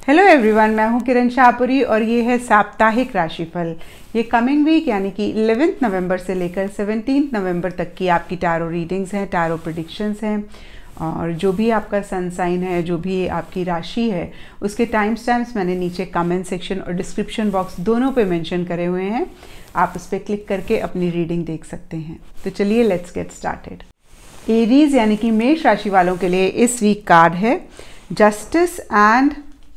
Hello everyone, मैं हूं किरण शाहपुरी और ये है साप्ताहिक राशिफल। ये कमिंग वीक यानी कि 11 नवंबर से लेकर 17 नवंबर तक की आपकी टैरो रीडिंग्स हैं, टैरो प्रेडिक्शंस हैं। और जो भी आपका सन साइन है, जो भी आपकी राशि है, उसके टाइम स्टैम्प्स मैंने नीचे कमेंट सेक्शन और डिस्क्रिप्शन बॉक्स दोनों पे मेंशन करे हुए हैं। आप उस पर क्लिक करके अपनी रीडिंग देख सकते हैं। तो चलिए लेट्स गेट स्टार्टेड। एरीज यानी कि मेष राशि वालों के लिए इस वीक कार्ड है justice and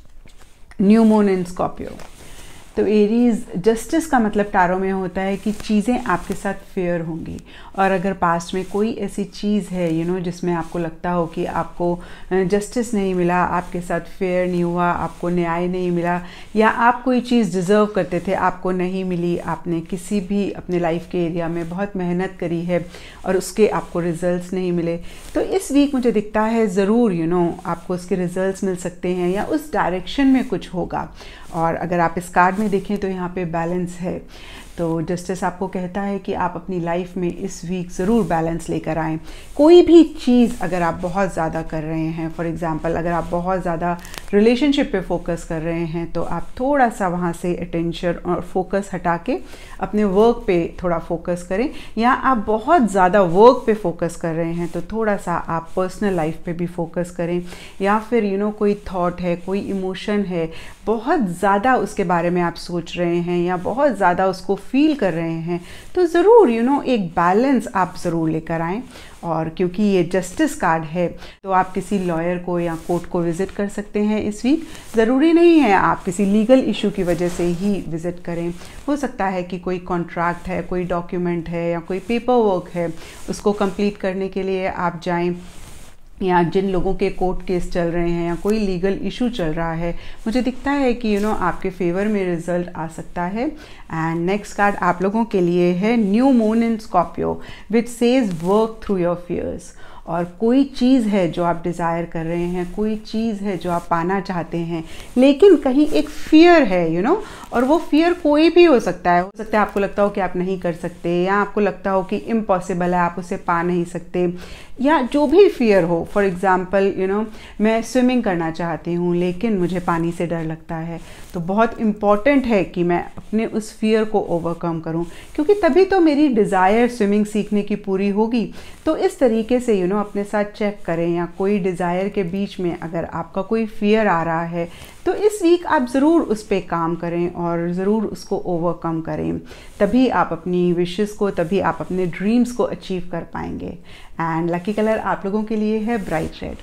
new moon in Scorpio. तो एरीज, जस्टिस का मतलब टैरो में होता है कि चीज़ें आपके साथ फेयर होंगी। और अगर पास्ट में कोई ऐसी चीज़ है जिसमें आपको लगता हो कि आपको जस्टिस नहीं मिला, आपके साथ फेयर नहीं हुआ, आपको न्याय नहीं मिला, या आप कोई चीज़ डिज़र्व करते थे आपको नहीं मिली, आपने किसी भी अपने लाइफ के एरिया में बहुत मेहनत करी है और उसके आपको रिजल्ट्स नहीं मिले, तो इस वीक मुझे दिखता है ज़रूर आपको उसके रिजल्ट्स मिल सकते हैं या उस डायरेक्शन में कुछ होगा। और अगर आप इस कार्ड में देखें तो यहाँ पे बैलेंस है। तो जस्टिस आपको कहता है कि आप अपनी लाइफ में इस वीक ज़रूर बैलेंस लेकर आएँ। कोई भी चीज़ अगर आप बहुत ज़्यादा कर रहे हैं, फॉर एग्ज़ाम्पल अगर आप बहुत ज़्यादा रिलेशनशिप पे फोकस कर रहे हैं, तो आप थोड़ा सा वहाँ से अटेंशन और फोकस हटा के अपने वर्क पे थोड़ा फोकस करें। या आप बहुत ज़्यादा वर्क पे फोकस कर रहे हैं तो थोड़ा सा आप पर्सनल लाइफ पे भी फोकस करें। या फिर कोई थॉट है, कोई इमोशन है, बहुत ज़्यादा उसके बारे में आप सोच रहे हैं या बहुत ज़्यादा उसको फील कर रहे हैं, तो ज़रूर एक बैलेंस आप ज़रूर लेकर आएँ। और क्योंकि ये जस्टिस कार्ड है तो आप किसी लॉयर को या कोर्ट को विज़िट कर सकते हैं इस वीक। ज़रूरी नहीं है आप किसी लीगल इशू की वजह से ही विज़िट करें। हो सकता है कि कोई कॉन्ट्रैक्ट है, कोई डॉक्यूमेंट है या कोई पेपर वर्क है, उसको कंप्लीट करने के लिए आप जाएं। या जिन लोगों के कोर्ट केस चल रहे हैं या कोई लीगल इशू चल रहा है, मुझे दिखता है कि आपके फेवर में रिजल्ट आ सकता है। एंड नेक्स्ट कार्ड आप लोगों के लिए है new moon in Scorpio which says work through your fears. और कोई चीज़ है जो आप डिज़ायर कर रहे हैं, कोई चीज़ है जो आप पाना चाहते हैं, लेकिन कहीं एक फियर है और वो फियर कोई भी हो सकता है आपको लगता हो कि आप नहीं कर सकते, या आपको लगता हो कि इम्पॉसिबल है, आप उसे पा नहीं सकते, या जो भी फियर हो। फॉर एग्ज़ाम्पल मैं स्विमिंग करना चाहती हूँ लेकिन मुझे पानी से डर लगता है, तो बहुत इम्पॉर्टेंट है कि मैं अपने उस फियर को ओवरकम करूँ, क्योंकि तभी तो मेरी डिज़ायर स्विमिंग सीखने की पूरी होगी। तो इस तरीके से अपने साथ चेक करें, या कोई डिज़ायर के बीच में अगर आपका कोई फियर आ रहा है तो इस वीक आप ज़रूर उस पर काम करें और ज़रूर उसको ओवरकम करें। तभी आप अपनी विशेस को, तभी आप अपने ड्रीम्स को अचीव कर पाएंगे। एंड लकी कलर आप लोगों के लिए है ब्राइट रेड।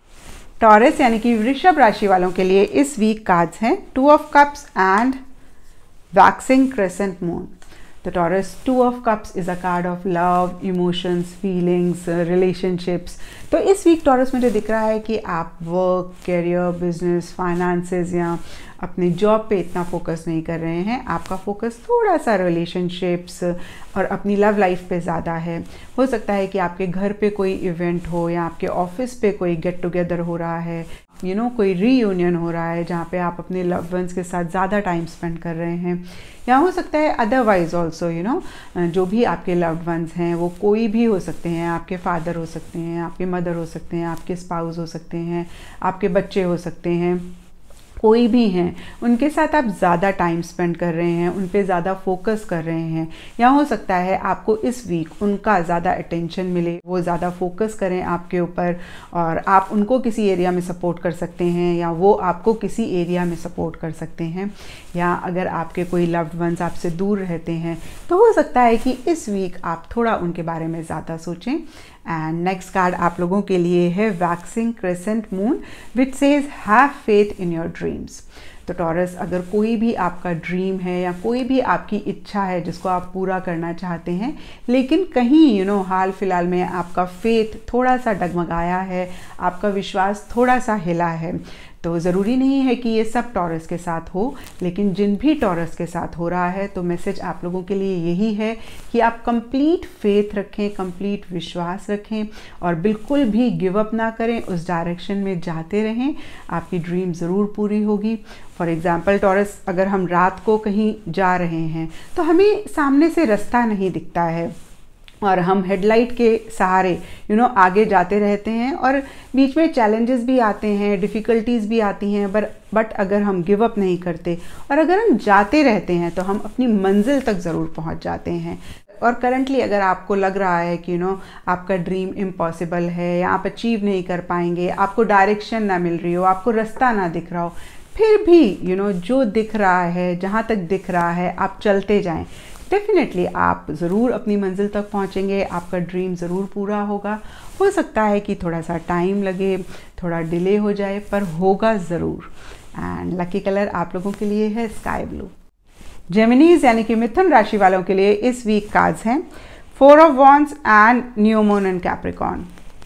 टॉरस यानी कि वृषभ राशि वालों के लिए इस वीक कार्ड्स हैं 2 of cups and waxing crescent moon. तो Taurus, 2 of cups is a card of love, emotions, feelings, relationships. तो इस वीक टॉरस मुझे दिख रहा है कि आप वर्क, करियर, बिजनेस, फाइनेंसेस या अपने जॉब पे इतना फोकस नहीं कर रहे हैं। आपका फोकस थोड़ा सा रिलेशनशिप्स और अपनी लव लाइफ पे ज़्यादा है। हो सकता है कि आपके घर पे कोई इवेंट हो या आपके ऑफिस पे कोई गेट टुगेदर हो रहा है, कोई रीयूनियन हो रहा है जहाँ पे आप अपने लव्ड वंस के साथ ज़्यादा टाइम स्पेंड कर रहे हैं। या हो सकता है अदरवाइज ऑल्सो जो भी आपके लव्ड वंस हैं वो कोई भी हो सकते हैं, आपके फादर हो सकते हैं, आपके मदर हो सकते हैं, आपके स्पाउस हो सकते हैं, आपके बच्चे हो सकते हैं, कोई भी हैं, उनके साथ आप ज़्यादा टाइम स्पेंड कर रहे हैं, उन पे ज़्यादा फोकस कर रहे हैं। या हो सकता है आपको इस वीक उनका ज़्यादा अटेंशन मिले, वो ज़्यादा फोकस करें आपके ऊपर और आप उनको किसी एरिया में सपोर्ट कर सकते हैं या वो आपको किसी एरिया में सपोर्ट कर सकते हैं। या अगर आपके कोई लव्ड वंस आपसे दूर रहते हैं तो हो सकता है कि इस वीक आप थोड़ा उनके बारे में ज़्यादा सोचें। एंड नेक्स्ट कार्ड आप लोगों के लिए है waxing crescent moon which says have faith in your dreams. तो टॉरस, अगर कोई भी आपका ड्रीम है या कोई भी आपकी इच्छा है जिसको आप पूरा करना चाहते हैं, लेकिन कहीं हाल फिलहाल में आपका फेथ थोड़ा सा डगमगाया है, आपका विश्वास थोड़ा सा हिला है, तो ज़रूरी नहीं है कि ये सब टॉरस के साथ हो, लेकिन जिन भी टॉरस के साथ हो रहा है तो मैसेज आप लोगों के लिए यही है कि आप कंप्लीट फेथ रखें, कंप्लीट विश्वास रखें और बिल्कुल भी गिव अप ना करें, उस डायरेक्शन में जाते रहें, आपकी ड्रीम ज़रूर पूरी होगी। फॉर एग्ज़ाम्पल टॉरस, अगर हम रात को कहीं जा रहे हैं तो हमें सामने से रास्ता नहीं दिखता है, और हम हेडलाइट के सहारे आगे जाते रहते हैं और बीच में चैलेंजेस भी आते हैं, डिफ़िकल्टीज़ भी आती हैं, बट अगर हम गिव अप नहीं करते और अगर हम जाते रहते हैं तो हम अपनी मंजिल तक ज़रूर पहुंच जाते हैं। और करंटली अगर आपको लग रहा है कि आपका ड्रीम इम्पॉसिबल है या आप अचीव नहीं कर पाएंगे, आपको डायरेक्शन ना मिल रही हो, आपको रास्ता ना दिख रहा हो, फिर भी जो दिख रहा है, जहाँ तक दिख रहा है, आप चलते जाएं। डेफिनेटली आप ज़रूर अपनी मंजिल तक पहुँचेंगे, आपका ड्रीम ज़रूर पूरा होगा। हो सकता है कि थोड़ा सा टाइम लगे, थोड़ा डिले हो जाए, पर होगा ज़रूर। एंड लकी कलर आप लोगों के लिए है स्काई ब्लू। जेमिनीज यानी कि मिथुन राशि वालों के लिए इस वीक कार्ड्स हैं 4 of wands and new moon and Capricorn.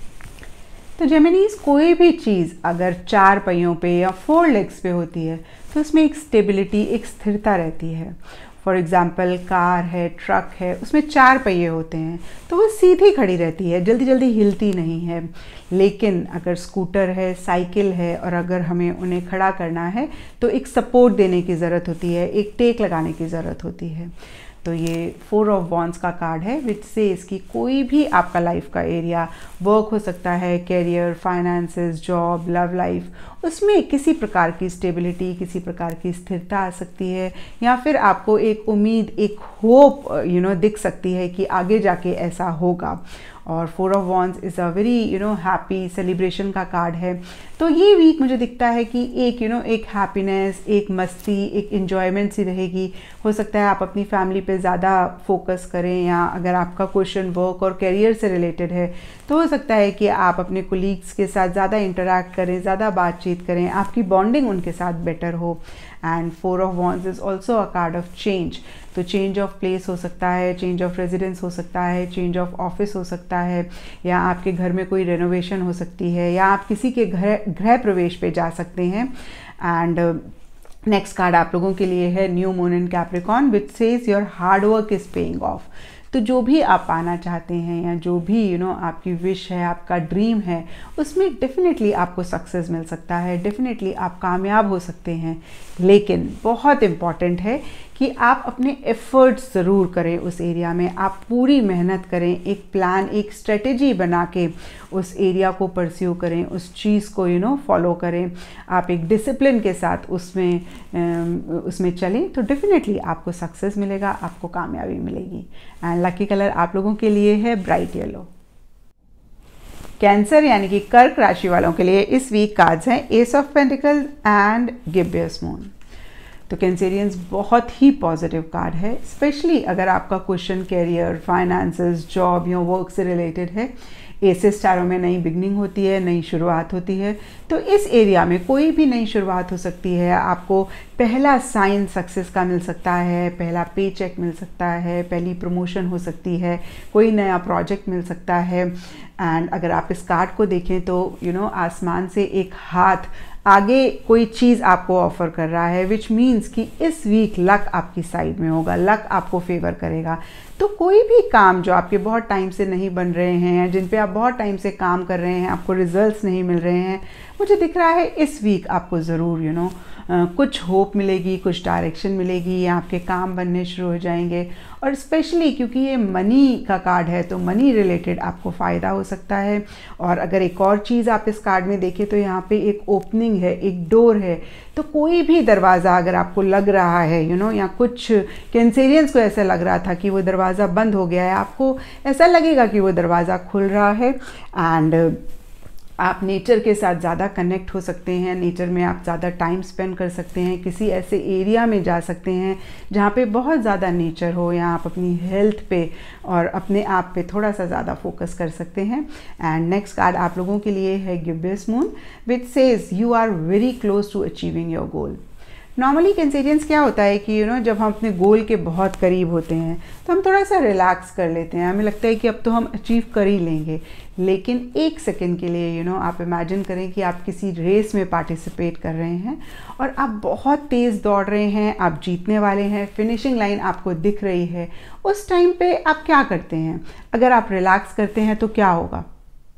तो जेमिनीज, कोई भी चीज़ अगर 4 पहियों पे या 4 लेग्स पे होती है तो उसमें एक स्टेबिलिटी, एक स्थिरता रहती है। फॉर एग्ज़ाम्पल कार है, ट्रक है, उसमें 4 पहिए होते हैं तो वो सीधी खड़ी रहती है, जल्दी जल्दी हिलती नहीं है। लेकिन अगर स्कूटर है, साइकिल है और अगर हमें उन्हें खड़ा करना है तो एक सपोर्ट देने की ज़रूरत होती है, एक टेक लगाने की ज़रूरत होती है। तो ये 4 ऑफ वॉन्ड्स का कार्ड है विच से इसकी कोई भी आपका लाइफ का एरिया, वर्क हो सकता है, career, finances, job, love life, उसमें किसी प्रकार की स्टेबिलिटी, किसी प्रकार की स्थिरता आ सकती है या फिर आपको एक उम्मीद, एक होप दिख सकती है कि आगे जाके ऐसा होगा। और 4 of wands is a very happy celebration का कार्ड है। तो ये वीक मुझे दिखता है कि एक एक हैप्पीनेस, एक मस्ती, एक इन्जॉयमेंट सी रहेगी। हो सकता है आप अपनी फैमिली पे ज़्यादा फोकस करें या अगर आपका क्वेश्चन वर्क और करियर से रिलेटेड है तो हो सकता है कि आप अपने कोलीग्स के साथ ज़्यादा इंटरेक्ट करें, ज़्यादा बातचीत करें, आपकी बॉन्डिंग उनके साथ बेटर हो। And 4 of wands is also a card of change. तो चेंज ऑफ प्लेस हो सकता है, चेंज ऑफ रेजिडेंस हो सकता है, चेंज ऑफ ऑफिस हो सकता है, या आपके घर में कोई रेनोवेशन हो सकती है, या आप किसी के गृह प्रवेश पे जा सकते हैं। एंड नेक्स्ट कार्ड आप लोगों के लिए है new moon in Capricorn which says your hard work is paying off. तो जो भी आप पाना चाहते हैं या जो भी आपकी विश है, आपका ड्रीम है, उसमें डेफिनेटली आपको सक्सेस मिल सकता है, डेफिनेटली आप कामयाब हो सकते हैं। लेकिन बहुत इम्पॉर्टेंट है कि आप अपने एफर्ट्स ज़रूर करें उस एरिया में, आप पूरी मेहनत करें, एक प्लान, एक स्ट्रेटेजी बना के उस एरिया को परस्यू करें, उस चीज़ को फॉलो करें, आप एक डिसिप्लिन के साथ उसमें चलें तो डेफिनेटली आपको सक्सेस मिलेगा, आपको कामयाबी मिलेगी। एंड लकी कलर आप लोगों के लिए है ब्राइट येलो। कैंसर यानी कि कर्क राशि वालों के लिए इस वीक कार्ड्स हैं ace of pentacles and gibbous moon. तो कैंसेरियंस बहुत ही पॉजिटिव कार्ड है, स्पेशली अगर आपका क्वेश्चन कैरियर, फाइनेंसेस, जॉब या वर्क से रिलेटेड है। एसेस टैरो में नई बिगनिंग होती है, नई शुरुआत होती है, तो इस एरिया में कोई भी नई शुरुआत हो सकती है। आपको पहला साइन सक्सेस का मिल सकता है, पहला पे चेक मिल सकता है, पहली प्रमोशन हो सकती है, कोई नया प्रोजेक्ट मिल सकता है। एंड अगर आप इस कार्ड को देखें तो आसमान से एक हाथ आगे कोई चीज़ आपको ऑफर कर रहा है, विच मीन्स कि इस वीक लक आपकी साइड में होगा, लक आपको फेवर करेगा। तो कोई भी काम जो आपके बहुत टाइम से नहीं बन रहे हैं, जिन पे आप बहुत टाइम से काम कर रहे हैं, आपको रिजल्ट्स नहीं मिल रहे हैं, मुझे दिख रहा है इस वीक आपको ज़रूर कुछ होप मिलेगी, कुछ डायरेक्शन मिलेगी, या आपके काम बनने शुरू हो जाएंगे। और स्पेशली क्योंकि ये मनी का कार्ड है तो मनी रिलेटेड आपको फ़ायदा हो सकता है। और अगर एक और चीज़ आप इस कार्ड में देखें तो यहाँ पे एक ओपनिंग है, एक डोर है। तो कोई भी दरवाज़ा अगर आपको लग रहा है या कुछ कैंसेरियंस को ऐसा लग रहा था कि वो दरवाज़ा बंद हो गया है, आपको ऐसा लगेगा कि वो दरवाज़ा खुल रहा है। एंड आप नेचर के साथ ज़्यादा कनेक्ट हो सकते हैं, नेचर में आप ज़्यादा टाइम स्पेंड कर सकते हैं, किसी ऐसे एरिया में जा सकते हैं जहाँ पे बहुत ज़्यादा नेचर हो, या आप अपनी हेल्थ पे और अपने आप पे थोड़ा सा ज़्यादा फोकस कर सकते हैं। एंड नेक्स्ट कार्ड आप लोगों के लिए है gibbous moon which says you are very close to achieving your goal. Normally Cancerians क्या होता है कि जब हम अपने गोल के बहुत करीब होते हैं तो हम थोड़ा सा रिलैक्स कर लेते हैं, हमें लगता है कि अब तो हम अचीव कर ही लेंगे। लेकिन एक सेकंड के लिए आप इमेजिन करें कि आप किसी रेस में पार्टिसिपेट कर रहे हैं और आप बहुत तेज़ दौड़ रहे हैं, आप जीतने वाले हैं, फिनिशिंग लाइन आपको दिख रही है। उस टाइम पे आप क्या करते हैं? अगर आप रिलैक्स करते हैं तो क्या होगा?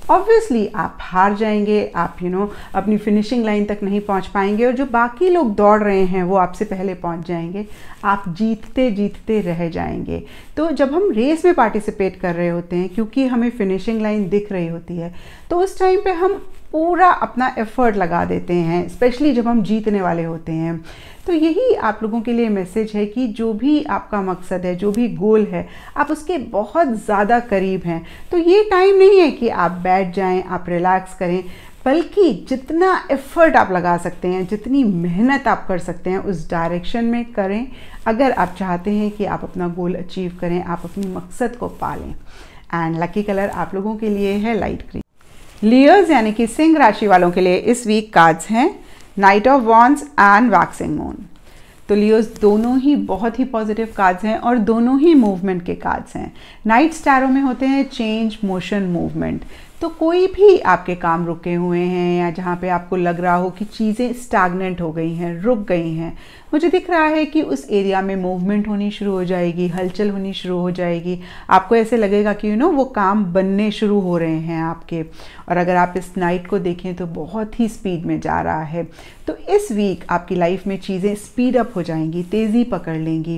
ऑब्वियसली आप हार जाएंगे, आप अपनी फिनिशिंग लाइन तक नहीं पहुंच पाएंगे और जो बाकी लोग दौड़ रहे हैं वो आपसे पहले पहुंच जाएंगे, आप जीतते जीतते रह जाएंगे। तो जब हम रेस में पार्टिसिपेट कर रहे होते हैं, क्योंकि हमें फिनिशिंग लाइन दिख रही होती है, तो उस टाइम पे हम पूरा अपना एफर्ट लगा देते हैं, स्पेशली जब हम जीतने वाले होते हैं। तो यही आप लोगों के लिए मैसेज है कि जो भी आपका मकसद है, जो भी गोल है, आप उसके बहुत ज़्यादा करीब हैं। तो ये टाइम नहीं है कि आप बैठ जाएं, आप रिलैक्स करें, बल्कि जितना एफर्ट आप लगा सकते हैं, जितनी मेहनत आप कर सकते हैं उस डायरेक्शन में करें, अगर आप चाहते हैं कि आप अपना गोल अचीव करें, आप अपनी मकसद को पालें। एंड लकी कलर आप लोगों के लिए है लाइट ग्रीन। लियोज यानी कि सिंह राशि वालों के लिए इस वीक कार्ड्स हैं knight of wands and waxing moon. तो लियोज दोनों ही बहुत ही पॉजिटिव कार्ड्स हैं और दोनों ही मूवमेंट के कार्ड्स हैं। नाइट्स टैरो में होते हैं चेंज, मोशन, मूवमेंट। तो कोई भी आपके काम रुके हुए हैं या जहाँ पे आपको लग रहा हो कि चीज़ें स्टैग्नेंट हो गई हैं, रुक गई हैं, मुझे दिख रहा है कि उस एरिया में मूवमेंट होनी शुरू हो जाएगी, हलचल होनी शुरू हो जाएगी। आपको ऐसे लगेगा कि वो काम बनने शुरू हो रहे हैं आपके। और अगर आप इस नाइट को देखें तो बहुत ही स्पीड में जा रहा है। तो इस वीक आपकी लाइफ में चीज़ें स्पीड अप हो जाएंगी, तेज़ी पकड़ लेंगी।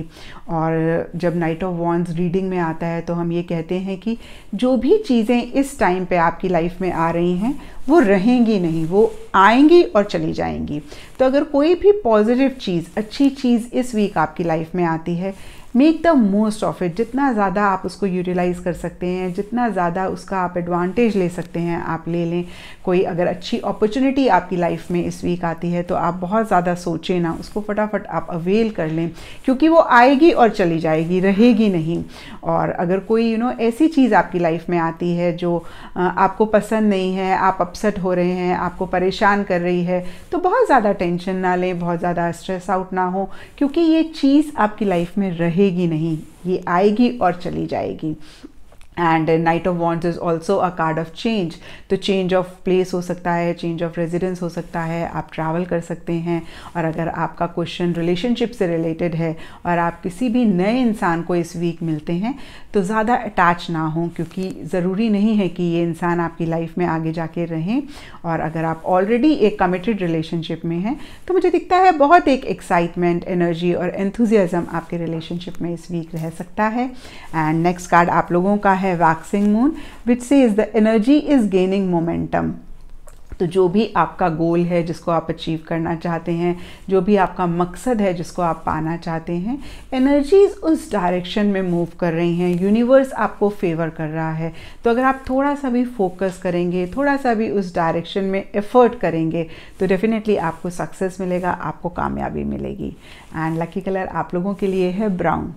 और जब नाइट ऑफ वॉन्ड्स रीडिंग में आता है तो हम ये कहते हैं कि जो भी चीज़ें इस टाइम पे आपकी लाइफ में आ रही हैं वो रहेंगी नहीं, वो आएंगी और चली जाएंगी। तो अगर कोई भी पॉजिटिव चीज़, अच्छी चीज़ इस वीक आपकी लाइफ में आती है, make the most of it. जितना ज़्यादा आप उसको यूटिलाइज़ कर सकते हैं, जितना ज़्यादा उसका आप एडवांटेज ले सकते हैं, आप ले लें। कोई अगर अच्छी अपॉर्चुनिटी आपकी लाइफ में इस वीक आती है तो आप बहुत ज़्यादा सोचें ना, उसको फटाफट आप अवेल कर लें, क्योंकि वो आएगी और चली जाएगी, रहेगी नहीं। और अगर कोई ऐसी चीज़ आपकी लाइफ में आती है जो आपको पसंद नहीं है, आप अपसेट हो रहे हैं, आपको परेशान कर रही है, तो बहुत ज़्यादा टेंशन ना लें, बहुत ज़्यादा स्ट्रेस आउट ना हो, क्योंकि ये चीज़ आपकी लाइफ में रहेगी नहीं, ये आएगी और चली जाएगी। And knight of wands is also a card of change. तो चेंज ऑफ प्लेस हो सकता है, चेंज ऑफ रेजिडेंस हो सकता है, आप ट्रैवल कर सकते हैं। और अगर आपका क्वेश्चन रिलेशनशिप से रिलेटेड है और आप किसी भी नए इंसान को इस वीक मिलते हैं तो ज़्यादा अटैच ना हो, क्योंकि ज़रूरी नहीं है कि ये इंसान आपकी लाइफ में आगे जाके रहें। और अगर आप ऑलरेडी एक कमिटेड रिलेशनशिप में हैं तो मुझे दिखता है बहुत एक एक्साइटमेंट, एनर्जी और एंथुजियाज्म आपके रिलेशनशिप में इस वीक रह सकता है। एंड नेक्स्ट कार्ड आप लोगों का है waxing moon, which says the energy is gaining momentum. तो जो भी आपका गोल है जिसको आप अचीव करना चाहते हैं, जो भी आपका मकसद है जिसको आप पाना चाहते हैं, एनर्जीज उस डायरेक्शन में मूव कर रही हैं, यूनिवर्स आपको फेवर कर रहा है। तो अगर आप थोड़ा सा भी फोकस करेंगे, थोड़ा सा भी उस डायरेक्शन में एफर्ट करेंगे तो डेफिनेटली आपको सक्सेस मिलेगा, आपको कामयाबी मिलेगी। एंड लकी कलर आप लोगों के लिए है ब्राउन।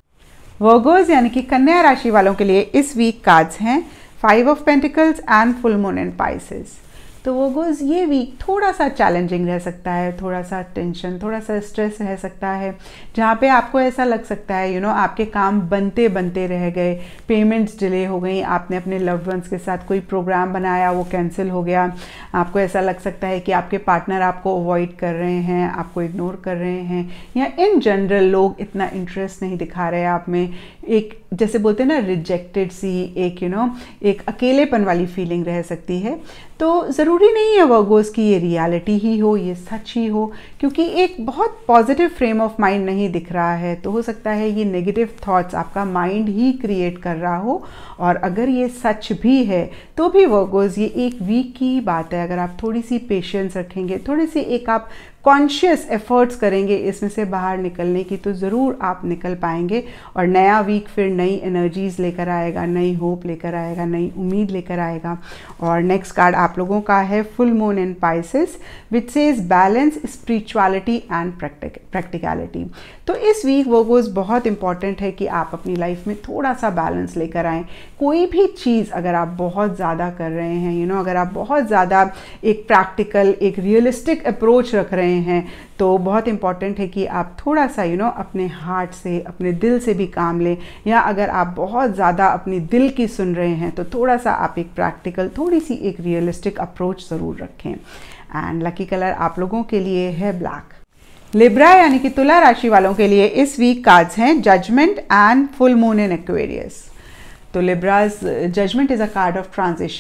वर्गोज यानी कि कन्या राशि वालों के लिए इस वीक कार्ड्स हैं 5 of pentacles and full moon in Pisces. तो वर्गोज ये वीक थोड़ा सा चैलेंजिंग रह सकता है, थोड़ा सा टेंशन, थोड़ा सा स्ट्रेस रह सकता है, जहाँ पे आपको ऐसा लग सकता है आपके काम बनते बनते रह गए, पेमेंट्स डिले हो गई, आपने अपने लव्ड वंस के साथ कोई प्रोग्राम बनाया वो कैंसिल हो गया। आपको ऐसा लग सकता है कि आपके पार्टनर आपको अवॉइड कर रहे हैं, आपको इग्नोर कर रहे हैं, या इन जनरल लोग इतना इंटरेस्ट नहीं दिखा रहे आप में। एक जैसे बोलते हैं ना रिजेक्टेड सी, एक एक अकेलेपन वाली फीलिंग रह सकती है। तो ज़रूरी नहीं है वर्गोस की ये रियलिटी ही हो, ये सच ही हो, क्योंकि एक बहुत पॉजिटिव फ्रेम ऑफ माइंड नहीं दिख रहा है। तो हो सकता है ये नेगेटिव थॉट्स आपका माइंड ही क्रिएट कर रहा हो। और अगर ये सच भी है तो भी वर्गोस ये एक वीक की बात है। अगर आप थोड़ी सी पेशेंस रखेंगे, थोड़ी सी एक आप कॉन्शियस एफर्ट्स करेंगे इसमें से बाहर निकलने की, तो ज़रूर आप निकल पाएंगे। और नया वीक फिर नई एनर्जीज़ लेकर आएगा, नई होप लेकर आएगा, नई उम्मीद लेकर आएगा। और नेक्स्ट कार्ड आप लोगों का है full moon in Pisces, which says balance, spirituality and practicality. तो इस वीक वर्गोस बहुत इंपॉर्टेंट है कि आप अपनी लाइफ में थोड़ा सा बैलेंस लेकर आएँ। कोई भी चीज़ अगर आप बहुत ज़्यादा कर रहे हैं, अगर आप बहुत ज़्यादा एक प्रैक्टिकल, एक रियलिस्टिक अप्रोच रख रहे हैं, तो बहुत इंपॉर्टेंट है कि आप थोड़ा सा अपने हार्ट से, अपने दिल से भी काम लें। या अगर आप बहुत ज़्यादा अपनी दिल की सुन रहे हैं तो थोड़ा सा आप एक प्रैक्टिकल, थोड़ी सी एक रियलिस्टिक अप्रोच ज़रूर रखें। एंड लकी कलर आप लोगों के लिए है ब्लैक। लिब्रा यानी कि तुला राशि वालों के लिए इस वीक कार्ड्स हैं judgement and full moon in Aquarius. तो Libras judgement is a card of transition,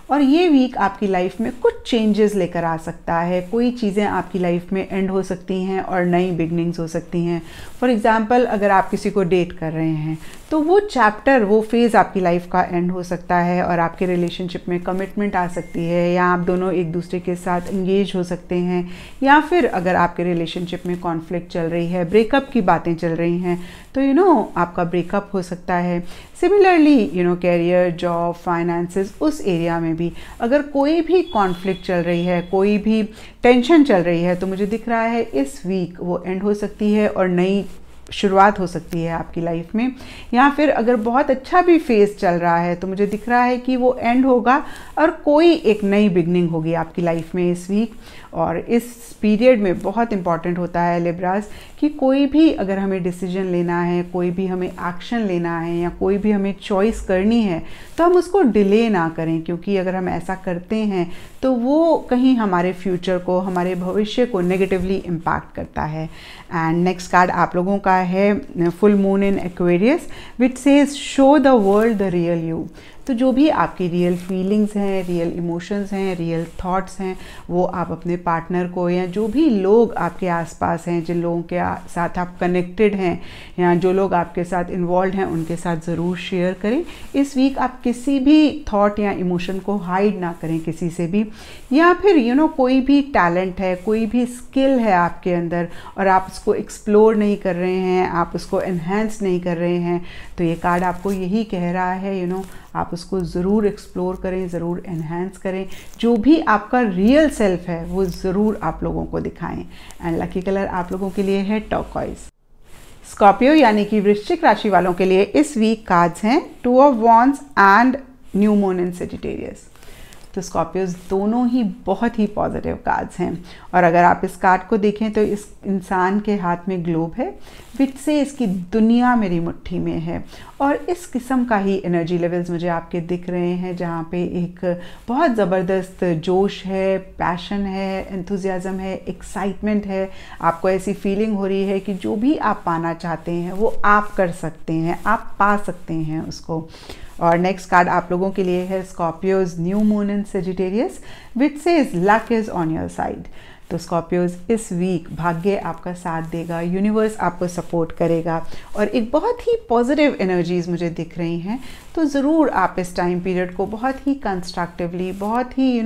और ये वीक आपकी लाइफ में कुछ चेंजेस लेकर आ सकता है। कोई चीज़ें आपकी लाइफ में एंड हो सकती हैं और नई बिगनिंग्स हो सकती हैं। फॉर एग्ज़ाम्पल, अगर आप किसी को डेट कर रहे हैं तो वो चैप्टर, वो फेज़ आपकी लाइफ का एंड हो सकता है और आपके रिलेशनशिप में कमिटमेंट आ सकती है, या आप दोनों एक दूसरे के साथ इंगेज हो सकते हैं, या फिर अगर आपके रिलेशनशिप में कॉन्फ्लिक्ट चल रही है, ब्रेकअप की बातें चल रही हैं, तो आपका ब्रेकअप हो सकता है। सिमिलरली कैरियर, जॉब, फाइनेंसेस, उस एरिया में भी अगर कोई भी कॉन्फ्लिक्ट चल रही है, कोई भी टेंशन चल रही है, तो मुझे दिख रहा है इस वीक वो एंड हो सकती है और नई शुरुआत हो सकती है आपकी लाइफ में। या फिर अगर बहुत अच्छा भी फेज चल रहा है तो मुझे दिख रहा है कि वो एंड होगा और कोई एक नई बिगनिंग होगी आपकी लाइफ में इस वीक। और इस पीरियड में बहुत इंपॉर्टेंट होता है लिब्रास कि कोई भी अगर हमें डिसीजन लेना है, कोई भी हमें एक्शन लेना है, या कोई भी हमें चॉइस करनी है, तो हम उसको डिले ना करें, क्योंकि अगर हम ऐसा करते हैं तो वो कहीं हमारे फ्यूचर को, हमारे भविष्य को नेगेटिवली इम्पैक्ट करता है। एंड नेक्स्ट कार्ड आप लोगों का है full moon in Aquarius, which says show the world the real you. तो जो भी आपकी रियल फीलिंग्स हैं, रियल इमोशंस हैं, रियल थॉट्स हैं, वो आप अपने पार्टनर को, या जो भी लोग आपके आसपास हैं, जिन लोगों के साथ आप कनेक्टेड हैं, या जो लोग आपके साथ इन्वॉल्व हैं, उनके साथ ज़रूर शेयर करें। इस वीक आप किसी भी थॉट या इमोशन को हाइड ना करें किसी से भी। या फिर कोई भी टैलेंट है, कोई भी स्किल है आपके अंदर और आप उसको एक्सप्लोर नहीं कर रहे हैं, आप उसको एनहेंस नहीं कर रहे हैं, तो ये कार्ड आपको यही कह रहा है आप उसको ज़रूर एक्सप्लोर करें, ज़रूर एनहेंस करें। जो भी आपका रियल सेल्फ है वो ज़रूर आप लोगों को दिखाएं। एंड लकी कलर आप लोगों के लिए है टर्कोइज। स्कॉर्पियो यानी कि वृश्चिक राशि वालों के लिए इस वीक कार्ड्स हैं 2 of wands and new moon in Sagittarius. तो स्कॉर्पियोज दोनों ही बहुत ही पॉजिटिव कार्ड्स हैं। और अगर आप इस कार्ड को देखें तो इस इंसान के हाथ में ग्लोब है, विच से इसकी दुनिया मेरी मुट्ठी में है। और इस किस्म का ही एनर्जी लेवल्स मुझे आपके दिख रहे हैं, जहाँ पे एक बहुत ज़बरदस्त जोश है, पैशन है, एंथुजियाज़म है, एक्साइटमेंट है। आपको ऐसी फीलिंग हो रही है कि जो भी आप पाना चाहते हैं वो आप कर सकते हैं, आप पा सकते हैं उसको। और नेक्स्ट कार्ड आप लोगों के लिए है Scorpios new moon in Sagittarius, which says luck is on your side. तो स्कॉर्पियोज इस वीक भाग्य आपका साथ देगा, यूनिवर्स आपको सपोर्ट करेगा और एक बहुत ही पॉजिटिव एनर्जीज मुझे दिख रही हैं। तो ज़रूर आप इस टाइम पीरियड को बहुत ही कंस्ट्रक्टिवली, बहुत ही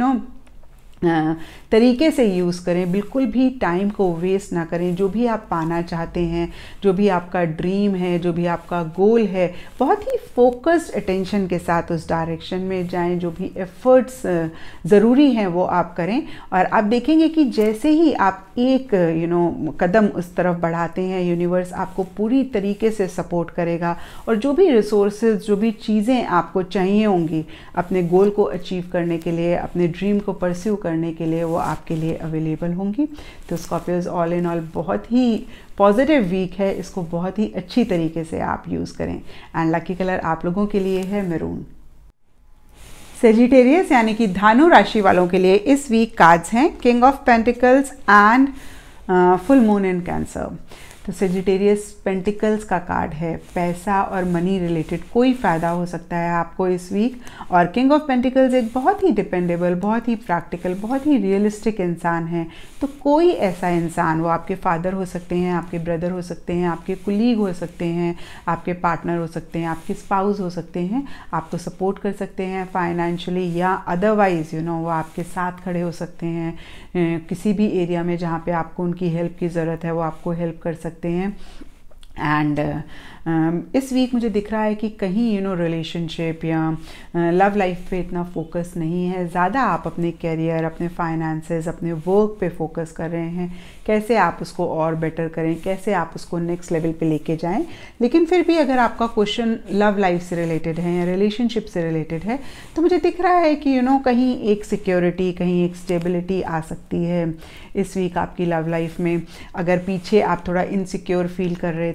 तरीके से यूज़ करें, बिल्कुल भी टाइम को वेस्ट ना करें। जो भी आप पाना चाहते हैं, जो भी आपका ड्रीम है, जो भी आपका गोल है, बहुत ही फोकस्ड अटेंशन के साथ उस डायरेक्शन में जाएं। जो भी एफर्ट्स ज़रूरी हैं वो आप करें और आप देखेंगे कि जैसे ही आप एक कदम उस तरफ बढ़ाते हैं, यूनिवर्स आपको पूरी तरीके से सपोर्ट करेगा और जो भी रिसोर्सेज, जो भी चीज़ें आपको चाहिए होंगी अपने गोल को अचीव करने के लिए, अपने ड्रीम को परस्यू करने के लिए, वो आपके लिए अवेलेबल होंगी। तो स्कॉर्पियोज ऑल इन ऑल बहुत ही पॉजिटिव वीक है, इसको बहुत ही अच्छी तरीके से आप यूज़ करें। एंड लकी कलर आप लोगों के लिए है मैरून। सेजिटेरियस यानी कि धानु राशि वालों के लिए इस वीक कार्ड्स हैं king of pentacles and full moon in Cancer. तो सेजिटेरियस पेंटिकल्स का कार्ड है, पैसा और मनी रिलेटेड कोई फ़ायदा हो सकता है आपको इस वीक। और किंग ऑफ पेंटिकल्स एक बहुत ही डिपेंडेबल, बहुत ही प्रैक्टिकल, बहुत ही रियलिस्टिक इंसान है। तो कोई ऐसा इंसान, वो आपके फादर हो सकते हैं, आपके ब्रदर हो सकते हैं, आपके कुलीग हो सकते हैं, आपके पार्टनर हो सकते हैं, आपके स्पाउस हो सकते हैं, आपको सपोर्ट कर सकते हैं फाइनेंशियली या अदरवाइज़ वो आपके साथ खड़े हो सकते हैं। किसी भी एरिया में जहाँ पे आपको उनकी हेल्प की ज़रूरत है वो आपको हेल्प कर सकते हैं। एंड इस वीक मुझे दिख रहा है कि कहीं रिलेशनशिप या लव लाइफ पे इतना फोकस नहीं है, ज़्यादा आप अपने कैरियर, अपने फाइनेंसेस, अपने वर्क पे फोकस कर रहे हैं, कैसे आप उसको और बेटर करें, कैसे आप उसको नेक्स्ट लेवल पे लेके जाएं। लेकिन फिर भी अगर आपका क्वेश्चन लव लाइफ से रिलेटेड है या रिलेशनशिप से रिलेटेड है तो मुझे दिख रहा है कि कहीं एक सिक्योरिटी, कहीं एक स्टेबिलिटी आ सकती है इस वीक आपकी लव लाइफ में। अगर पीछे आप थोड़ा इनसिक्योर फील कर रहे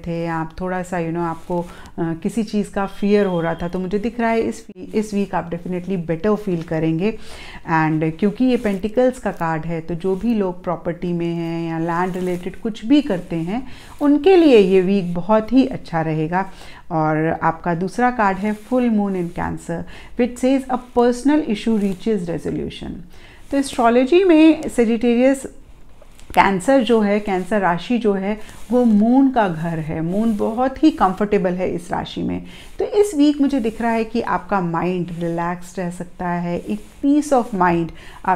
थे, आप थोड़ा सा आपको किसी चीज़ का फियर हो रहा था, तो मुझे दिख रहा है इस वीक आप डेफिनेटली बेटर फील करेंगे। एंड क्योंकि ये पेंटिकल्स का कार्ड है, तो जो भी लोग प्रॉपर्टी में हैं या लैंड रिलेटेड कुछ भी करते हैं, उनके लिए ये वीक बहुत ही अच्छा रहेगा। और आपका दूसरा कार्ड है full moon in Cancer, which says a personal issue reaches resolution. तो एस्ट्रोलॉजी में सेजिटेरियस कैंसर जो है, कैंसर राशि जो है वो मून का घर है। मून बहुत ही कंफर्टेबल है इस राशि में। तो इस वीक मुझे दिख रहा है कि आपका माइंड रिलैक्स्ड रह सकता है, एक पीस ऑफ माइंड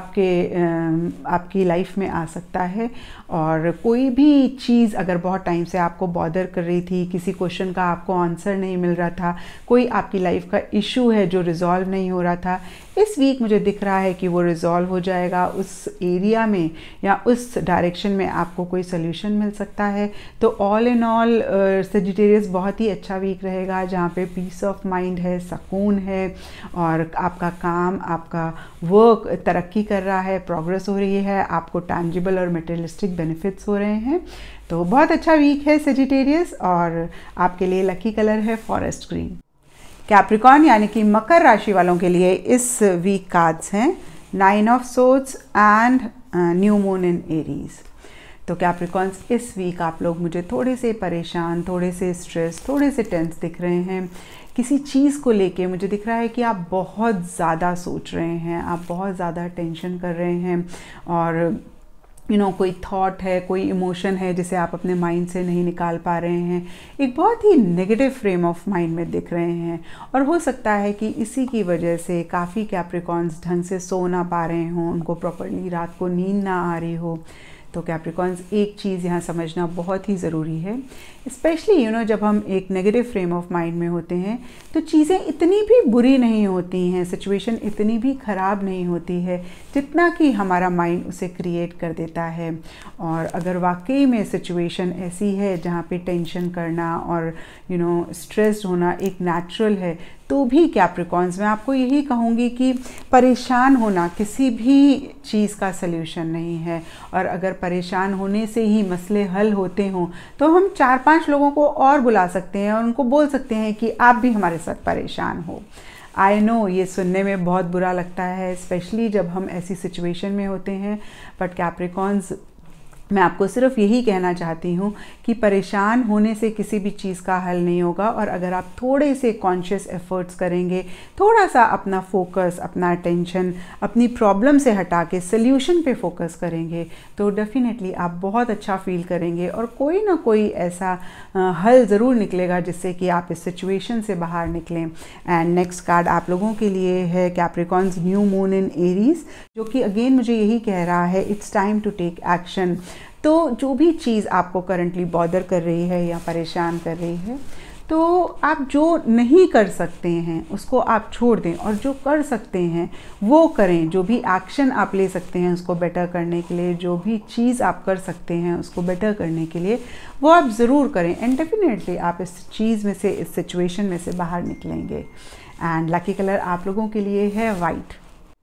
आपकी लाइफ में आ सकता है। और कोई भी चीज़ अगर बहुत टाइम से आपको बॉदर कर रही थी, किसी क्वेश्चन का आपको आंसर नहीं मिल रहा था, कोई आपकी लाइफ का इशू है जो रिजॉल्व नहीं हो रहा था, इस वीक मुझे दिख रहा है कि वो रिजॉल्व हो जाएगा। उस एरिया में या उस डायरेक्शन में आपको कोई सोल्यूशन मिल सकता है। तो ऑल इन ऑल सेजिटेरियस बहुत ही अच्छा वीक रहेगा, जहाँ पे पीस ऑफ माइंड है, सुकून है, और आपका काम, आपका वर्क तरक्की कर रहा है, प्रोग्रेस हो रही है, आपको टैंजिबल और मटेरियलिस्टिक बेनिफिट्स हो रहे हैं। तो बहुत अच्छा वीक है सेजिटेरियस। और आपके लिए लकी कलर है फॉरेस्ट ग्रीन। कैप्रिकॉर्न यानी कि मकर राशि वालों के लिए इस वीक कार्ड्स हैं 9 of swords and new moon in Aries. तो कैप्रिकॉर्न्स, इस वीक आप लोग मुझे थोड़े से परेशान, थोड़े से स्ट्रेस, थोड़े से टेंस दिख रहे हैं। किसी चीज़ को लेके मुझे दिख रहा है कि आप बहुत ज़्यादा सोच रहे हैं, आप बहुत ज़्यादा टेंशन कर रहे हैं, और कोई थॉट है, कोई इमोशन है जिसे आप अपने माइंड से नहीं निकाल पा रहे हैं। एक बहुत ही नेगेटिव फ्रेम ऑफ माइंड में दिख रहे हैं। और हो सकता है कि इसी की वजह से काफ़ी कैप्रिकॉर्न्स ढंग से सो ना पा रहे हों, उनको प्रॉपर्ली रात को नींद ना आ रही हो। तो कैप्रिकॉर्न्स, एक चीज़ यहाँ समझना बहुत ही ज़रूरी है, स्पेशली जब हम एक नेगेटिव फ्रेम ऑफ माइंड में होते हैं, तो चीज़ें इतनी भी बुरी नहीं होती हैं, सिचुएशन इतनी भी ख़राब नहीं होती है जितना कि हमारा माइंड उसे क्रिएट कर देता है। और अगर वाकई में सिचुएशन ऐसी है जहाँ पे टेंशन करना और स्ट्रेस्ड होना एक नेचुरल है, तो भी कैप्रिकॉर्न्स, मैं आपको यही कहूँगी कि परेशान होना किसी भी चीज़ का सल्यूशन नहीं है। और अगर परेशान होने से ही मसले हल होते हों, तो हम 4-5 लोगों को और बुला सकते हैं और उनको बोल सकते हैं कि आप भी हमारे साथ परेशान हो। आई नो ये सुनने में बहुत बुरा लगता है, स्पेशली जब हम ऐसी सिचुएशन में होते हैं, बट कैप्रिकॉर्न्स, मैं आपको सिर्फ यही कहना चाहती हूँ कि परेशान होने से किसी भी चीज़ का हल नहीं होगा। और अगर आप थोड़े से कॉन्शियस एफर्ट्स करेंगे, थोड़ा सा अपना फोकस, अपना अटेंशन अपनी प्रॉब्लम से हटा के सोल्यूशन पे फोकस करेंगे, तो डेफिनेटली आप बहुत अच्छा फील करेंगे और कोई ना कोई ऐसा हल ज़रूर निकलेगा जिससे कि आप इस सिचुएशन से बाहर निकलें। एंड नेक्स्ट कार्ड आप लोगों के लिए है Capricorns new moon in Aries, जो कि अगेन मुझे यही कह रहा है, it's time to take action. तो जो भी चीज़ आपको करंटली बॉदर कर रही है या परेशान कर रही है, तो आप जो नहीं कर सकते हैं उसको आप छोड़ दें और जो कर सकते हैं वो करें। जो भी एक्शन आप ले सकते हैं उसको बेटर करने के लिए, जो भी चीज़ आप कर सकते हैं उसको बेटर करने के लिए, वो आप ज़रूर करें। एंड डेफिनेटली आप इस चीज़ में से, इस सिचुएशन में से बाहर निकलेंगे। एंड लकी कलर आप लोगों के लिए है वाइट।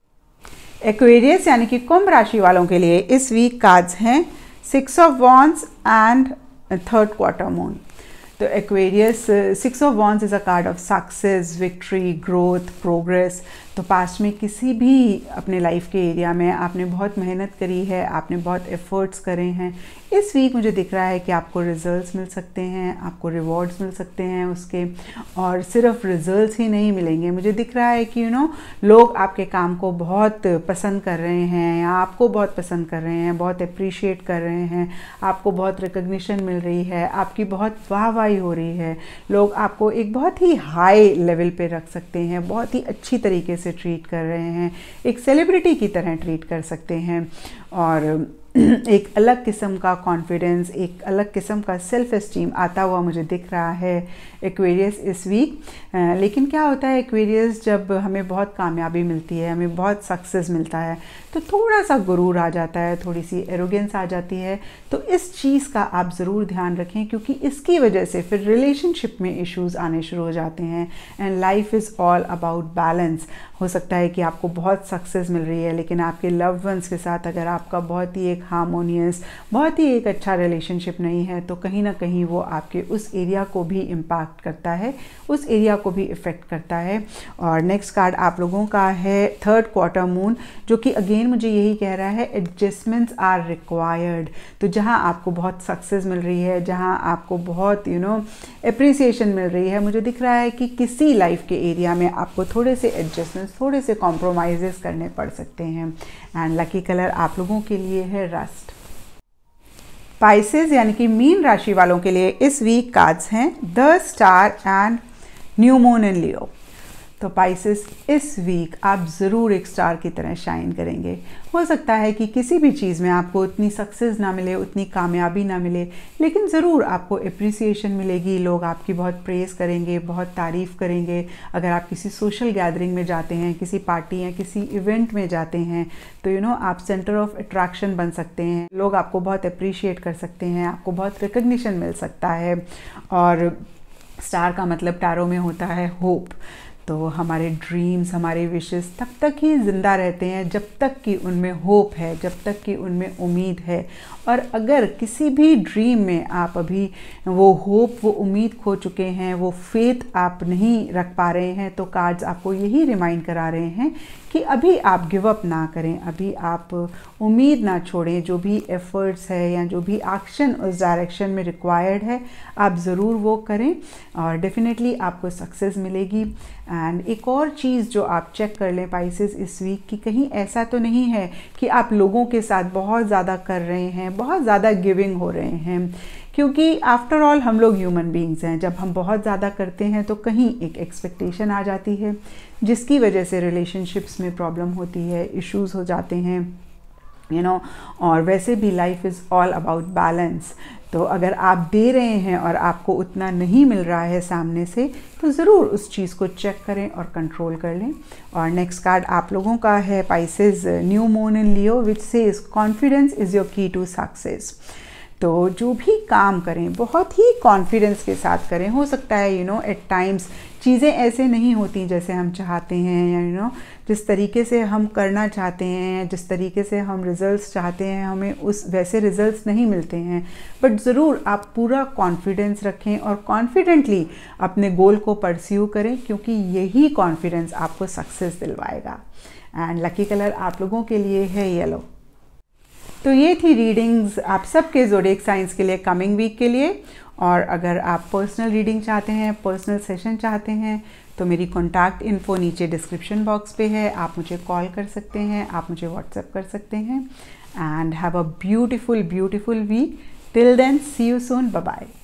एक्वेरियस यानी कि कुंभ राशि वालों के लिए इस वीक कार्ड्स हैं 6 of wands and 3rd quarter moon. तो Aquarius, 6 of wands is a card of success, victory, growth, progress. तो पास्ट में किसी भी अपने लाइफ के एरिया में आपने बहुत मेहनत करी है, आपने बहुत एफर्ट्स करे हैं। इस वीक मुझे दिख रहा है कि आपको रिजल्ट्स मिल सकते हैं, आपको रिवॉर्ड्स मिल सकते हैं उसके। और सिर्फ रिजल्ट्स ही नहीं मिलेंगे, मुझे दिख रहा है कि लोग आपके काम को बहुत पसंद कर रहे हैं या आपको बहुत पसंद कर रहे हैं, बहुत अप्रिशिएट कर रहे हैं, आपको बहुत रिकग्निशन मिल रही है, आपकी बहुत वाहवाही हो रही है। लोग आपको एक बहुत ही हाई लेवल पे रख सकते हैं, बहुत ही अच्छी तरीके से ट्रीट कर रहे हैं, एक सेलिब्रिटी की तरह ट्रीट कर सकते हैं। और एक अलग किस्म का कॉन्फिडेंस, एक अलग किस्म का सेल्फ एस्टीम आता हुआ मुझे दिख रहा है एक्वेरियस इस वीक। लेकिन क्या होता है एक्वेरियस, जब हमें बहुत कामयाबी मिलती है, हमें बहुत सक्सेस मिलता है, तो थोड़ा सा गुरूर आ जाता है, थोड़ी सी एरोगेंस आ जाती है। तो इस चीज़ का आप ज़रूर ध्यान रखें, क्योंकि इसकी वजह से फिर रिलेशनशिप में इश्यूज़ आने शुरू हो जाते हैं। And life is all about balance. हो सकता है कि आपको बहुत सक्सेस मिल रही है, लेकिन आपके लव्ड वंस के साथ अगर आपका बहुत ही एक एक हार्मोनियस, बहुत ही एक अच्छा रिलेशनशिप नहीं है, तो कहीं ना कहीं वो आपके उस एरिया को भी इम्पैक्ट करता है, उस एरिया को भी इफ़ेक्ट करता है। और नेक्स्ट कार्ड आप लोगों का है थर्ड क्वार्टर मून, जो कि अगेन मुझे यही कह रहा है एडजस्टमेंट्स आर रिक्वायर्ड। तो जहाँ आपको बहुत सक्सेस मिल रही है, जहाँ आपको बहुत एप्रिसिएशन मिल रही है, मुझे दिख रहा है कि किसी लाइफ के एरिया में आपको थोड़े से एडजस्टमेंट्स, थोड़े से कॉम्प्रोमाइज़ेस करने पड़ सकते हैं। एंड लकी कलर आप लोगों के लिए है रस्ट। पाइसेस यानी कि मीन राशि वालों के लिए इस वीक कार्ड्स हैं the star and new moon in Leo. तो पाइसेस इस वीक आप ज़रूर एक स्टार की तरह शाइन करेंगे। हो सकता है कि किसी भी चीज़ में आपको उतनी सक्सेस ना मिले, उतनी कामयाबी ना मिले, लेकिन ज़रूर आपको अप्रिसिएशन मिलेगी, लोग आपकी बहुत प्रेज़ करेंगे, बहुत तारीफ़ करेंगे। अगर आप किसी सोशल गैदरिंग में जाते हैं, किसी पार्टी या किसी इवेंट में जाते हैं, तो आप सेंटर ऑफ अट्रैक्शन बन सकते हैं, लोग आपको बहुत अप्रिशिएट कर सकते हैं, आपको बहुत रिकग्निशन मिल सकता है। और स्टार का मतलब टैरो में होता है होप। तो हमारे ड्रीम्स, हमारे विशेस तब तक ही ज़िंदा रहते हैं जब तक कि उनमें होप है, जब तक कि उनमें उम्मीद है। और अगर किसी भी ड्रीम में आप अभी वो होप, वो उम्मीद खो चुके हैं, वो फेथ आप नहीं रख पा रहे हैं, तो कार्ड्स आपको यही रिमाइंड करा रहे हैं कि अभी आप गिव अप ना करें, अभी आप उम्मीद ना छोड़ें। जो भी एफर्ट्स है या जो भी एक्शन उस डायरेक्शन में रिक्वायर्ड है, आप ज़रूर वो करें और डेफिनेटली आपको सक्सेस मिलेगी। एंड एक और चीज़ जो आप चेक कर लें पाइसेस इस वीक कि कहीं ऐसा तो नहीं है कि आप लोगों के साथ बहुत ज़्यादा कर रहे हैं, बहुत ज़्यादा गिविंग हो रहे हैं, क्योंकि आफ्टर ऑल हम लोग ह्यूमन बीइंग्स हैं। जब हम बहुत ज़्यादा करते हैं तो कहीं एक एक्सपेक्टेशन आ जाती है, जिसकी वजह से रिलेशनशिप्स में प्रॉब्लम होती है, इश्यूज़ हो जाते हैं, और वैसे भी life is all about balance. तो अगर आप दे रहे हैं और आपको उतना नहीं मिल रहा है सामने से, तो ज़रूर उस चीज़ को चेक करें और कंट्रोल कर लें। और नेक्स्ट कार्ड आप लोगों का है Pisces new moon in Leo, which says confidence is your key to success. तो जो भी काम करें बहुत ही कॉन्फिडेंस के साथ करें। हो सकता है एट टाइम्स चीज़ें ऐसे नहीं होती जैसे हम चाहते हैं, या जिस तरीके से हम करना चाहते हैं, जिस तरीके से हम रिज़ल्ट्स चाहते हैं, हमें उस वैसे रिज़ल्ट्स नहीं मिलते हैं। बट ज़रूर आप पूरा कॉन्फिडेंस रखें और कॉन्फिडेंटली अपने गोल को परस्यू करें, क्योंकि यही कॉन्फिडेंस आपको सक्सेस दिलवाएगा। एंड लकी कलर आप लोगों के लिए है येलो। तो ये थी रीडिंग्स आप सबके ज़ोडिएक साइंस के लिए कमिंग वीक के लिए। और अगर आप पर्सनल रीडिंग चाहते हैं, पर्सनल सेशन चाहते हैं, तो मेरी कॉन्टैक्ट इन्फो नीचे डिस्क्रिप्शन बॉक्स पे है। आप मुझे कॉल कर सकते हैं, आप मुझे व्हाट्सएप कर सकते हैं। And have a beautiful week. Till then see you soon, bye bye.